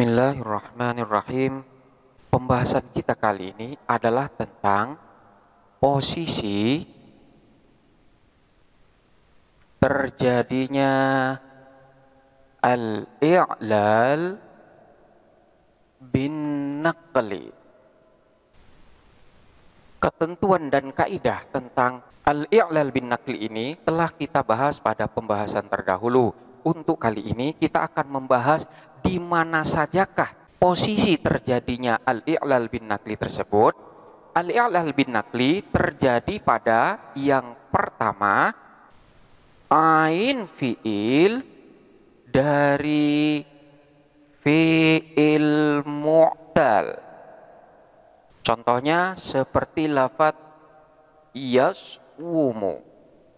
Bismillahirrahmanirrahim. Pembahasan kita kali ini adalah tentang posisi terjadinya al-i'lal bin naqli. Ketentuan dan kaidah tentang al-i'lal bin naqli ini telah kita bahas pada pembahasan terdahulu. Untuk kali ini kita akan membahas di mana sajakah posisi terjadinya al-i'lal bin naqli tersebut. Al-i'lal bin naqli terjadi pada yang pertama, ain fi'il dari fi'il mu'tal. Contohnya seperti lafaz yas'umu.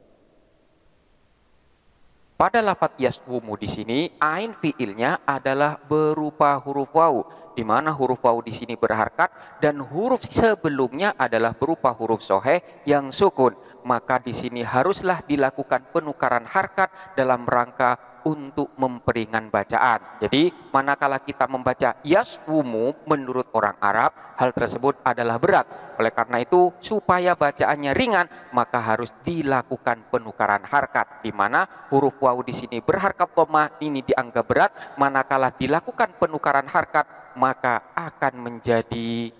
Pada lafaz yas'umu di sini ain fiilnya adalah berupa huruf waw, di mana huruf waw di sini berharkat dan huruf sebelumnya adalah berupa huruf soheh yang sukun. Maka di sini haruslah dilakukan penukaran harkat dalam rangka untuk memperingan bacaan. Jadi manakala kita membaca yas'umu menurut orang Arab, hal tersebut adalah berat. Oleh karena itu supaya bacaannya ringan maka harus dilakukan penukaran harkat, di mana huruf waw di sini berharkat dhamma ini dianggap berat. Manakala dilakukan penukaran harkat maka akan menjadi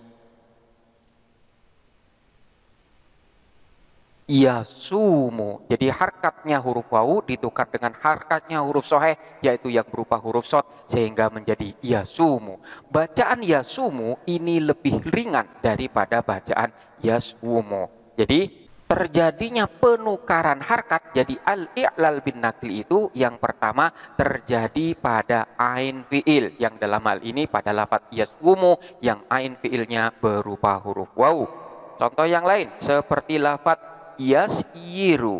yasumu. Jadi harkatnya huruf wawu ditukar dengan harkatnya huruf soheh, yaitu yang berupa huruf shad, sehingga menjadi yasumu. Bacaan yasumu ini lebih ringan daripada bacaan yasumu. Jadi terjadinya penukaran harkat, jadi al-i'lal bin naqli itu yang pertama terjadi pada ain fi'il, yang dalam hal ini pada lafaz yasumu yang ain fi'ilnya berupa huruf wawu. Contoh yang lain seperti lafaz yasyiru.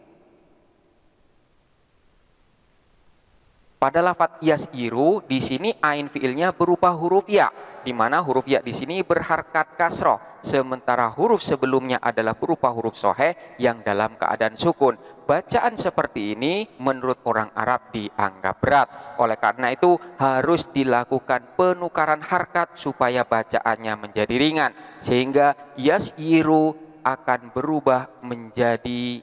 Pada lafaz yasyiru di sini ain fiilnya berupa huruf ya, di mana huruf ya di sini berharkat kasroh, sementara huruf sebelumnya adalah berupa huruf soheh yang dalam keadaan sukun. Bacaan seperti ini menurut orang Arab dianggap berat. Oleh karena itu harus dilakukan penukaran harkat supaya bacaannya menjadi ringan, sehingga yasyiru akan berubah menjadi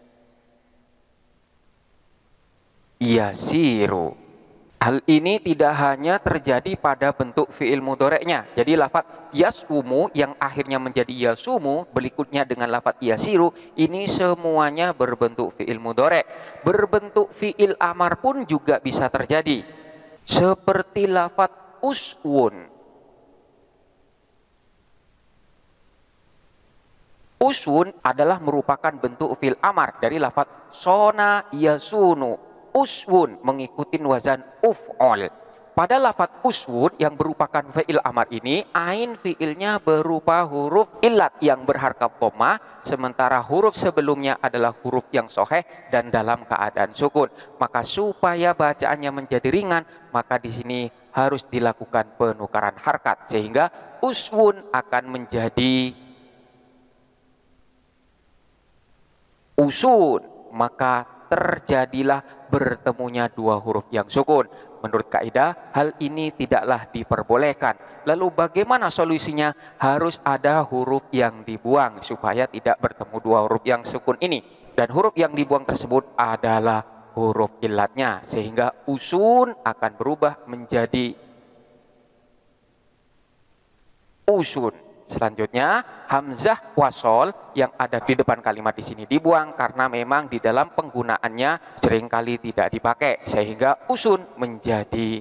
yasiru. Hal ini tidak hanya terjadi pada bentuk fi'il mudhoreknya. Jadi lafaz yas'umu yang akhirnya menjadi yasumu berikutnya dengan lafaz yasiru ini semuanya berbentuk fi'il mudhorek. Berbentuk fi'il amar pun juga bisa terjadi. Seperti lafaz uswun. Usun adalah merupakan bentuk fi'il amar dari lafaz sona yasunu. Uswun mengikuti wazan uf'ol. Pada lafaz uswun yang merupakan fi'il amar ini, ain fi'ilnya berupa huruf illat yang berharkat dhamma, sementara huruf sebelumnya adalah huruf yang soheh dan dalam keadaan sukun. Maka supaya bacaannya menjadi ringan, maka di sini harus dilakukan penukaran harkat, sehingga uswun akan menjadi usun, maka terjadilah bertemunya dua huruf yang sukun. Menurut kaidah hal ini tidaklah diperbolehkan. Lalu bagaimana solusinya? Harus ada huruf yang dibuang supaya tidak bertemu dua huruf yang sukun ini. Dan huruf yang dibuang tersebut adalah huruf illatnya, sehingga usun akan berubah menjadi usun. Selanjutnya hamzah wasol yang ada di depan kalimat di sini dibuang karena memang di dalam penggunaannya seringkali tidak dipakai, sehingga usun menjadi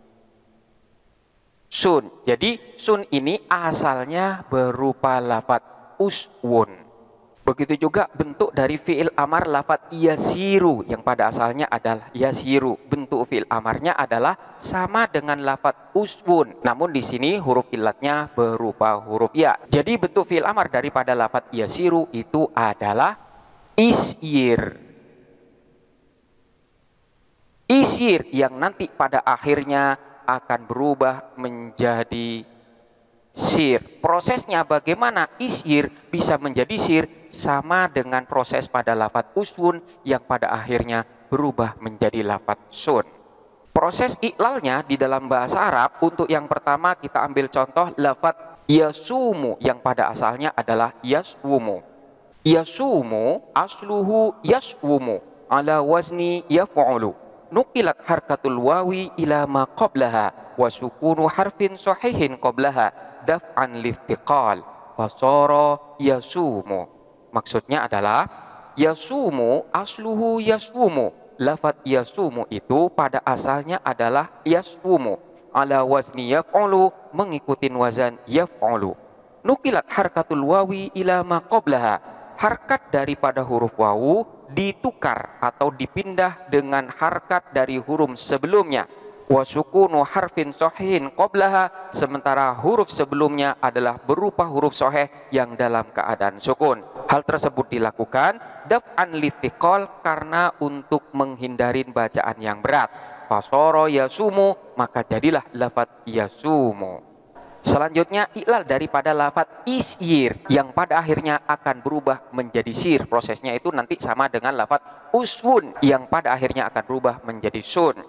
sun. Jadi sun ini asalnya berupa lafaz uswun. Begitu juga bentuk dari fi'il amar lafaz yasiru yang pada asalnya adalah yasiru. Bentuk fi'il amarnya adalah sama dengan lafaz uswun. Namun di sini huruf illatnya berupa huruf ya. Jadi bentuk fi'il amar daripada lafaz yasiru itu adalah isyir. Isyir yang nanti pada akhirnya akan berubah menjadi sir. Prosesnya bagaimana isyir bisa menjadi sir? Sama dengan proses pada lafaz uswun yang pada akhirnya berubah menjadi lafaz sun. Proses iklalnya di dalam bahasa Arab, untuk yang pertama kita ambil contoh lafaz yasumu yang pada asalnya adalah yaswumu. Yasumu asluhu yaswumu ala wazni yaf'ulu. Nukilat harkatul wawi ila ma qablaha wa sukunu harfin sahihin qablaha daf'an liftiqal fasara yasumu. Maksudnya adalah yasumu asluhu yaswumu. Lafaz yasumu itu pada asalnya adalah yaswumu ala wazni yaf'ulu, mengikuti wazan yaf'ulu. Nukilat harkatul wawi ila ma qablaha. Harkat daripada huruf wawu ditukar atau dipindah dengan harkat dari huruf sebelumnya. Wa sukunu harfin sahihin qablaha, sementara huruf sebelumnya adalah berupa huruf sahih yang dalam keadaan sukun. Hal tersebut dilakukan daf'an litiqal, karena untuk menghindari bacaan yang berat. Fasara yasumu, maka jadilah lafaz yasumu. Selanjutnya iklal daripada lafaz isyir yang pada akhirnya akan berubah menjadi sir. Prosesnya itu nanti sama dengan lafaz uswun yang pada akhirnya akan berubah menjadi sun.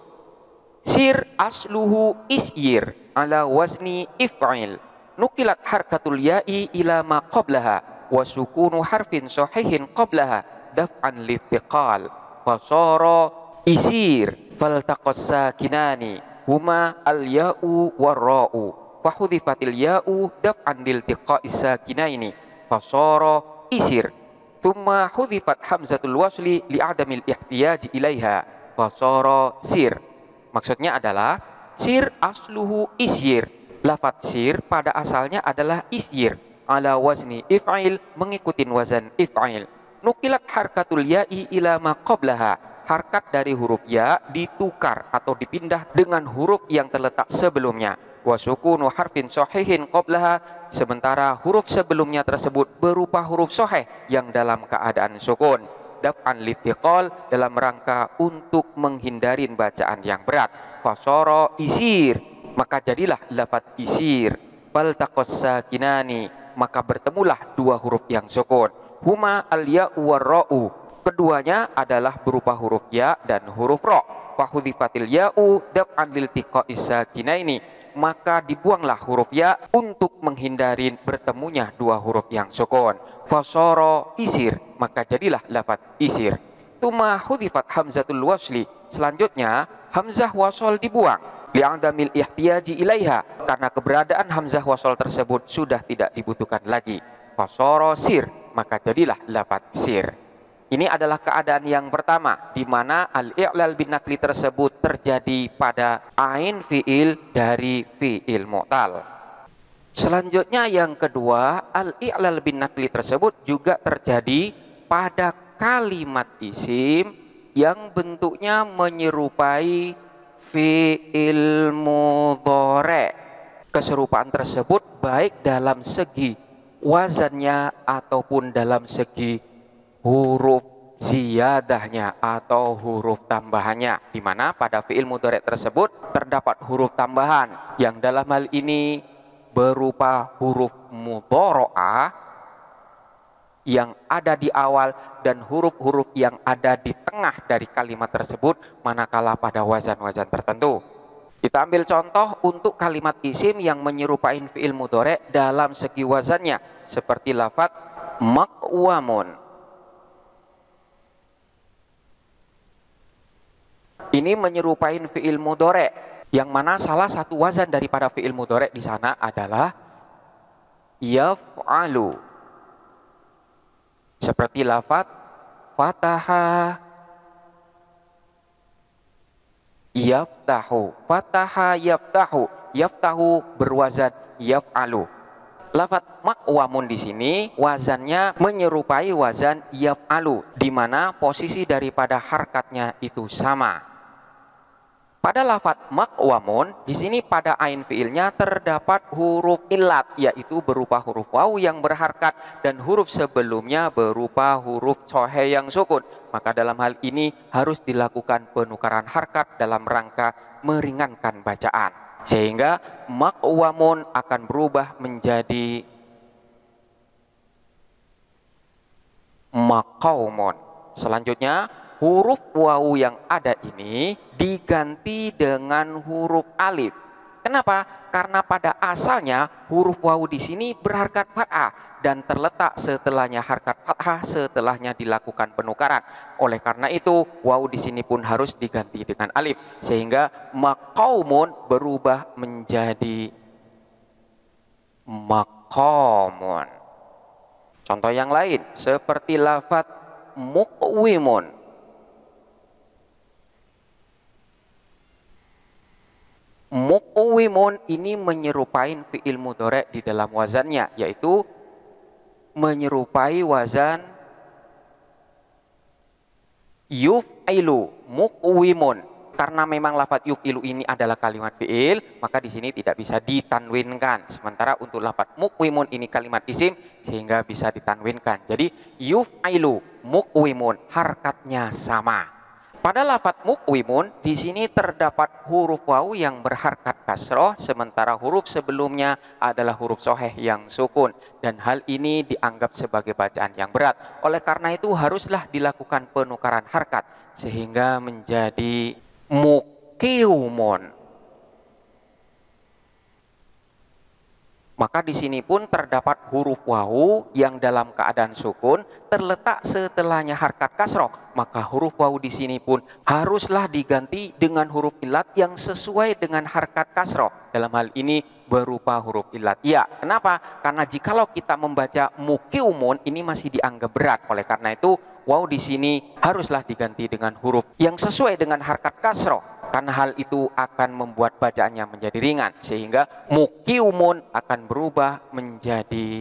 Sir asluhu isyir ala wazni if'il. Nukilat harkatul ya'i ila ma qablaha wa sukunu harfin sahihin qablaha daf'an litiqal fasara isir faltaqas sakinani huma al-ya'u war-ra'u fahudhifatil ya'u daf'an liltiqa'is sakinaini fasara isir thumma hudhifat hamzatul wasli li'adamil ihtiyaji ilaiha fasara sir. Maksudnya adalah sir asluhu isyir. Lafaz sir pada asalnya adalah isyir ala wazni if'il, mengikuti wazan if'il. Nukilat harkatul ya'i ila ma qablaha. Harkat dari huruf ya ditukar atau dipindah dengan huruf yang terletak sebelumnya. Wa sukunu harfin sahihin qablaha, sementara huruf sebelumnya tersebut berupa huruf sahih yang dalam keadaan sukun. Daf'an litiqal, dalam rangka untuk menghindari bacaan yang berat. Fasara isir, maka jadilah lafaz isir. Faltaqas sakinani, maka bertemulah dua huruf yang sukun. Huma al-ya'u war-ra'u, keduanya adalah berupa huruf ya dan huruf ra. Fahudhifatil ya'u daf'an liltiqa'is sakinaini, maka dibuanglah huruf ya untuk menghindari bertemunya dua huruf yang sukun. Fasara isir, maka jadilah lafaz isir. Tuma hudhifat hamzatul wasli, selanjutnya hamzah wasol dibuang. Li'adamil ihtiyaji ilaiha, karena keberadaan hamzah wasol tersebut sudah tidak dibutuhkan lagi. Fasara sir, maka jadilah lafaz sir. Ini adalah keadaan yang pertama, di mana al-i'lal bin nakli tersebut terjadi pada ain fi'il dari fi'il mu'tal. Selanjutnya yang kedua, al-i'lal bin nakli tersebut juga terjadi pada kalimat isim yang bentuknya menyerupai fi'il mudhari'. Keserupaan tersebut baik dalam segi wazannya ataupun dalam segi huruf ziyadahnya atau huruf tambahannya, di mana pada fi'il mudhari' tersebut terdapat huruf tambahan yang dalam hal ini berupa huruf mudhari'ah yang ada di awal dan huruf-huruf yang ada di tengah dari kalimat tersebut manakala pada wazan-wazan tertentu. Kita ambil contoh untuk kalimat isim yang menyerupai fi'il mudhari' dalam segi wazannya, seperti lafaz maqwamun. Ini menyerupai fi'il mudhari', yang mana salah satu wazan daripada fi'il mudhari' di sana adalah yaf'alu. Seperti lafaz fataha yaftahu. Fataha yaftahu. Yaftahu berwazan yaf'alu. Lafaz maqwamun di sini wazannya menyerupai wazan yaf'alu, di mana posisi daripada harkatnya itu sama. Pada lafaz maqwamun di sini pada ain fiilnya terdapat huruf illat, yaitu berupa huruf wawu yang berharkat dan huruf sebelumnya berupa huruf sahih yang sukun. Maka dalam hal ini harus dilakukan penukaran harkat dalam rangka meringankan bacaan, sehingga maqwamun akan berubah menjadi maqaumun. Selanjutnya huruf wawu yang ada ini diganti dengan huruf alif. Kenapa? Karena pada asalnya huruf wawu di sini berharkat fathah dan terletak setelahnya harkat fathah setelahnya dilakukan penukaran. Oleh karena itu wawu di sini pun harus diganti dengan alif sehingga maqaumun berubah menjadi maqamun. Contoh yang lain seperti lafaz muqwimun. Muqwimun ini menyerupai fi'il mudhari di dalam wazannya, yaitu menyerupai wazan yuf'ilu, muqwimun. Karena memang lafaz yuf'ilu ini adalah kalimat fi'il, maka di sini tidak bisa ditanwinkan. Sementara untuk lafaz muqwimun ini kalimat isim sehingga bisa ditanwinkan. Jadi yuf'ilu, muqwimun, harkatnya sama. Pada lafaz muqwimun di sini terdapat huruf wawu yang berharkat kasroh, sementara huruf sebelumnya adalah huruf soheh yang sukun, dan hal ini dianggap sebagai bacaan yang berat. Oleh karena itu haruslah dilakukan penukaran harkat sehingga menjadi muqiumun. Maka di sini pun terdapat huruf wawu yang dalam keadaan sukun terletak setelahnya harkat kasroh. Maka huruf wawu di sini pun haruslah diganti dengan huruf ilat yang sesuai dengan harkat kasroh. Dalam hal ini berupa huruf ilat. Ya, kenapa? Karena jikalau kita membaca muqiumun ini masih dianggap berat. Oleh karena itu wawu di sini haruslah diganti dengan huruf yang sesuai dengan harkat kasroh. Karena hal itu akan membuat bacaannya menjadi ringan sehingga muqiumun akan berubah menjadi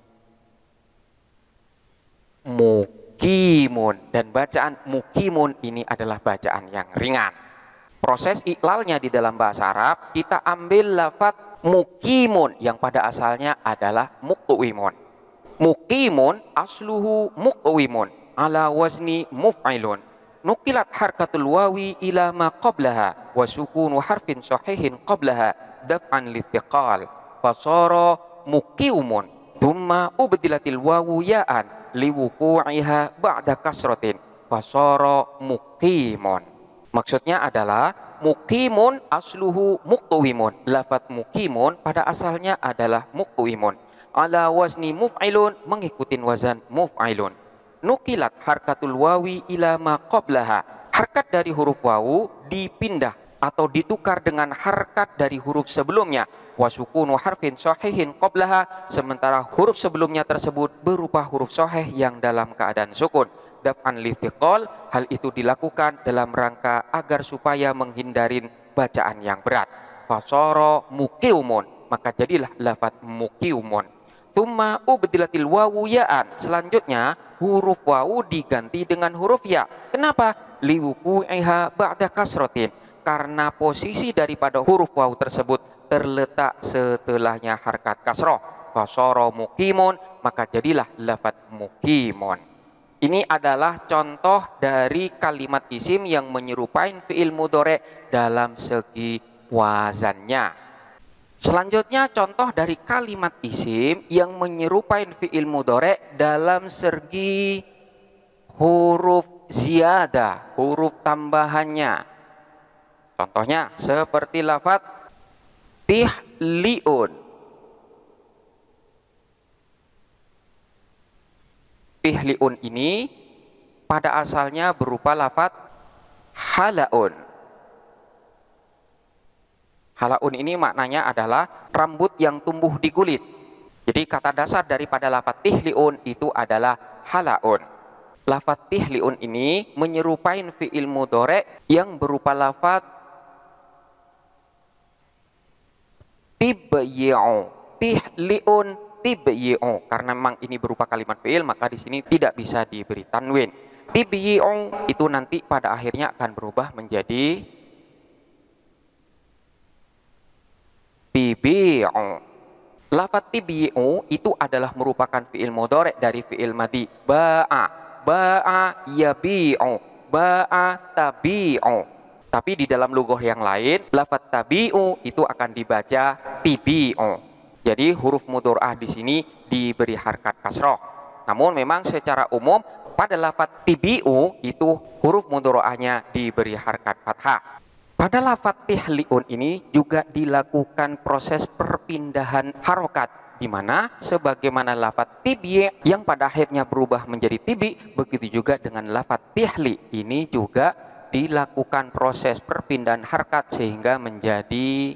muqimun, dan bacaan muqimun ini adalah bacaan yang ringan. Proses iklalnya di dalam bahasa Arab kita ambil lafaz muqimun yang pada asalnya adalah muqwimun. Muqimun asluhu muqwimun ala wazni muf'ilun. Nukilat harkatul wawi ila ma qablaha wa sukunu harfin sahihin qablaha daf'an lithiqal fasara muqiumun thumma ubdilatil wawu ya'an liwuku'iha ba'da kasratin fasara muqimun. Maksudnya adalah muqimun asluhu muqwimun. Lafaz muqimun pada asalnya adalah muqwimun ala wazni muf'ilun, mengikuti wazan muf'ilun. Nukilat harkatul wawi ila ma qablaha. Harkat dari huruf wawu dipindah atau ditukar dengan harkat dari huruf sebelumnya. Wasukunu harfin sahihin qablaha, sementara huruf sebelumnya tersebut berupa huruf sahih yang dalam keadaan sukun. Daf'an lithiqal, hal itu dilakukan dalam rangka agar supaya menghindarin bacaan yang berat. Fasara muqiumun, maka jadilah lafaz muqiumun. Tsumma ubdilatil wawu ya'an, selanjutnya huruf wawu diganti dengan huruf ya. Kenapa? Liwuku'iha ba'da kasratin, karena posisi daripada huruf wawu tersebut terletak setelahnya harkat kasroh. Fasara muqimun, maka jadilah lafaz muqimun. Ini adalah contoh dari kalimat isim yang menyerupai fi'il mudhari dalam segi wazannya. Selanjutnya contoh dari kalimat isim yang menyerupai fi'il mudhari dalam segi huruf ziyadah, huruf tambahannya. Contohnya seperti lafaz tihliun. Tihliun ini pada asalnya berupa lafaz halaun. Halaun ini maknanya adalah rambut yang tumbuh di kulit. Jadi kata dasar daripada lafaz tihliun itu adalah halaun. Lafaz tihliun ini menyerupai fi'il mudhari yang berupa lafaz tibyi'u. Tihliun tibyi'u. Karena memang ini berupa kalimat fi'il, maka di sini tidak bisa diberi tanwin. Tibyi'u itu nanti pada akhirnya akan berubah menjadi tibi'u. Lafaz tibi'u itu adalah merupakan fi'il mudhari dari fi'il madhi. Ba'a, ba'a yabi'u, ba'a tabi'u. Tapi di dalam lughah yang lain, lafaz tabi'u itu akan dibaca tibi'u. Jadi huruf mudhari'ah di sini diberi harkat kasroh. Namun memang secara umum pada lafadz tibi'u itu huruf mudhari'ahnya diberi harkat fathah. Pada lafadz tihliun ini juga dilakukan proses perpindahan harokat, di mana sebagaimana lafadz tibi yang pada akhirnya berubah menjadi tibi, begitu juga dengan lafadz tihli ini juga dilakukan proses perpindahan harkat sehingga menjadi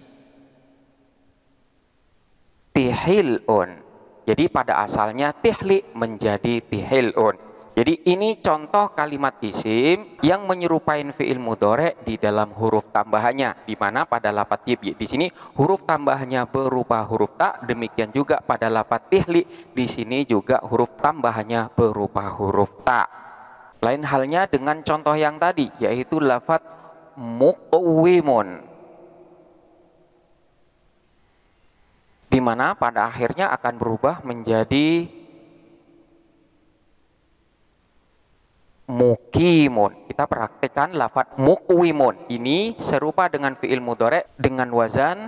tihilun. Jadi pada asalnya tihli menjadi tihilun. Jadi ini contoh kalimat isim yang menyerupai fiil mudhari di dalam huruf tambahannya, di mana pada lafadz tibi di sini huruf tambahannya berupa huruf ta, demikian juga pada lafadz tihli di sini juga huruf tambahannya berupa huruf ta. Lain halnya dengan contoh yang tadi, yaitu lafadz muqwimun, di mana pada akhirnya akan berubah menjadi mukimun. Kita praktekkan lafadz muqwimun. Ini serupa dengan fiil mudhari dengan wazan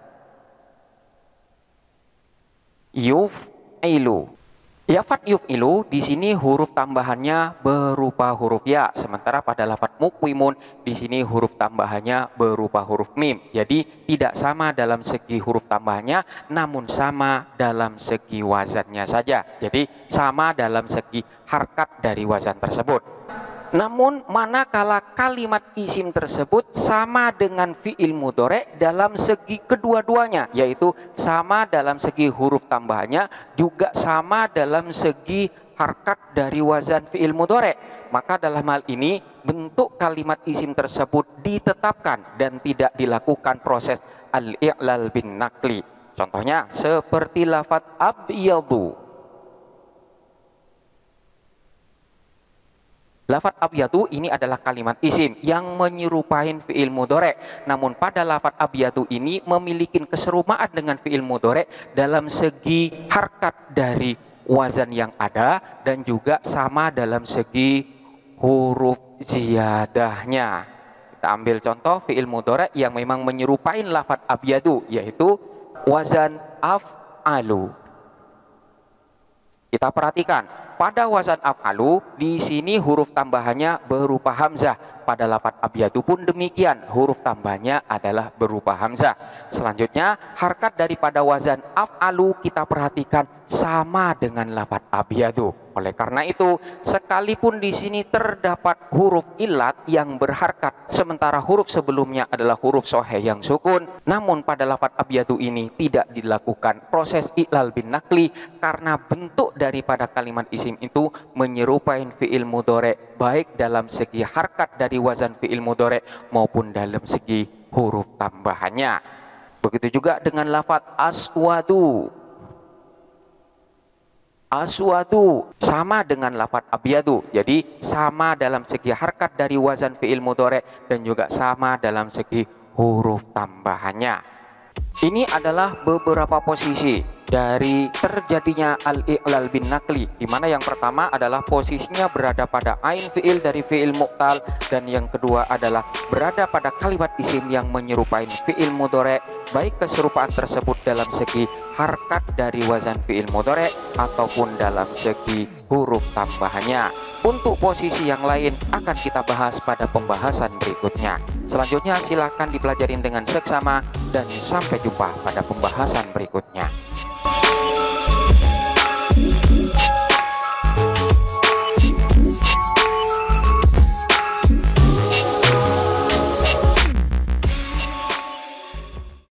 yuf'ilu. Lafadz yuf'ilu di sini huruf tambahannya berupa huruf ya, sementara pada lafadz muqwimun di sini huruf tambahannya berupa huruf mim. Jadi tidak sama dalam segi huruf tambahannya, namun sama dalam segi wazannya saja. Jadi sama dalam segi harkat dari wazan tersebut. Namun manakala kalimat isim tersebut sama dengan fiil mudhari dalam segi kedua-duanya, yaitu sama dalam segi huruf tambahannya juga sama dalam segi harkat dari wazan fiil mudhari, maka dalam hal ini bentuk kalimat isim tersebut ditetapkan dan tidak dilakukan proses al-i'lal bin nakli. Contohnya seperti lafadz abyadu. Lafadz abyadu ini adalah kalimat isim yang menyerupai fiil mudhari. Namun pada lafadz abyadu ini memiliki keserupaan dengan fiil mudhari dalam segi harkat dari wazan yang ada dan juga sama dalam segi huruf ziyadahnya. Kita ambil contoh fiil mudhari yang memang menyerupai lafadz abyadu, yaitu wazan af'alu. Kita perhatikan pada wazan af'alu di sini huruf tambahannya berupa hamzah. Pada lafadz abyadu pun demikian, huruf tambahnya adalah berupa hamzah. Selanjutnya harkat daripada wazan af'alu kita perhatikan sama dengan lafadz abyadu. Oleh karena itu, sekalipun di sini terdapat huruf ilat yang berharkat, sementara huruf sebelumnya adalah huruf soheh yang sukun, namun pada lafadz abyadu ini tidak dilakukan proses i'lal bin nakli karena bentuk daripada kalimat isim itu menyerupai fiil mudhari baik dalam segi harkat dari wazan fiil mudhari maupun dalam segi huruf tambahannya. Begitu juga dengan lafadz aswadu. Aswadu sama dengan lafadz abyadu, jadi sama dalam segi harkat dari wazan fiil mudhari dan juga sama dalam segi huruf tambahannya. Ini adalah beberapa posisi dari terjadinya al-i'lal bin nakli, di mana yang pertama adalah posisinya berada pada ain fiil dari fiil mu'tal, dan yang kedua adalah berada pada kalimat isim yang menyerupai fiil mudhari baik keserupaan tersebut dalam segi harkat dari wazan fiil mudhari ataupun dalam segi huruf tambahannya. Untuk posisi yang lain akan kita bahas pada pembahasan berikutnya. Selanjutnya silakan dipelajarin dengan seksama dan sampai jumpa pada pembahasan berikutnya.